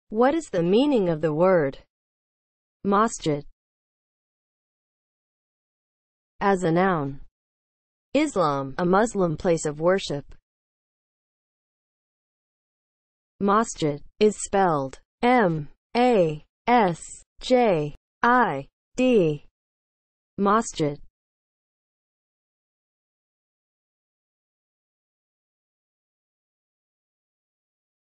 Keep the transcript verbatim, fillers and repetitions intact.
What is the meaning of the word masjid as a noun? Islam, a Muslim place of worship. Masjid is spelled M A S J I D. Masjid.